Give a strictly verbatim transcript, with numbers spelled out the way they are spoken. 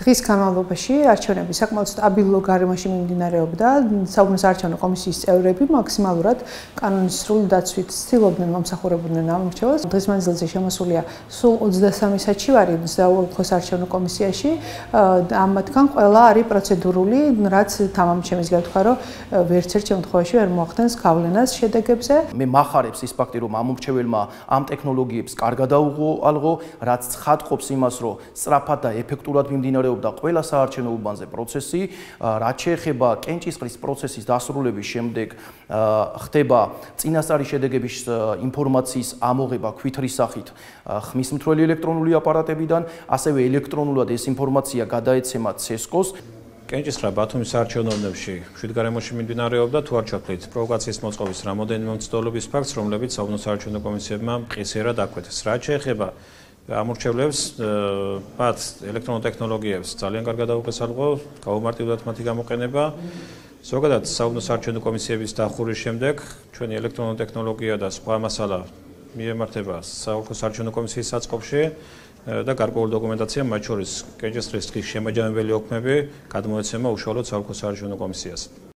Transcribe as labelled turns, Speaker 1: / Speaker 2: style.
Speaker 1: დღის განმავლობაში არჩევნები საკმაოდ სტაბილურ გარემოში მიმდინარეობდა. საუბრობს არჩევნო კომისიის წევრები მაქსიმალურად კანონის სრული დაცვით ცდილობდნენ მომსახურებოდნენ ამორჩევას. დღის მანძილზე შემოსულია სულ ოცდასამი საჩივარი საოლქოს არჩევნო კომისიაში. ამ მათგან ყველა არის პროცედურული, რაც თამამჩემის გათქვა, რომ ვერც ერთ შემთხვევაში ვერ მოახდენს გავლენას შედეგებზე.
Speaker 2: მე მახარებს ის ფაქტი, რომ ამორჩეველმა ამ ტექნოლოგიებს კარგად აუღალღო, რაც ცხადყოფს იმას, რომ სწრაფად და ეფექტურად მიმდინარეობდა ყველა საარჩევნო უბანზე პროცესი, რაც შეეხება კენჭისყრის პროცესის დასრულების შემდეგ ხდება წინასწარი შედეგების ინფორმაციის ამოღება ქვითრის სახით ხმის მთვრელი ელექტრონული აპარატებიდან, ასევე ელექტრონულად ეს ინფორმაცია გადაეცემა ცესკოს.
Speaker 3: კენჭისყრა ბათუმის საარჩევნო უბნებში მშვიდ გარემოში მიმდინარეობდა, თუ არ ჩავთვლით პროვოკაციის მოწყობის რამოდენიმე მცდელობის ფაქტს, რომლებიც საუბნო საარჩევნო კომისიებმა მყისიერად აკვეთეს. რაც შეეხება ამორჩევლებს, მათ ელექტრონულ ტექნოლოგიებს ძალიან კარგად აუგესალღო, გაუმარტივდათ მათი გამოყენება. ზოგადად საუბნო საარჩევნო კომისიების დახურვის შემდეგ ჩვენი ელექტრონული ტექნოლოგია და სხვა მასალა მიემართება საოლქო საარჩევნო კომისიის საწყობში და გარკვეული დოკუმენტაცია, მათ შორის კენჭისყრის დღის შემაჯამებელი ოქმები გადმოეცემა უშუალოდ საოლქო საარჩევნო კომისიას.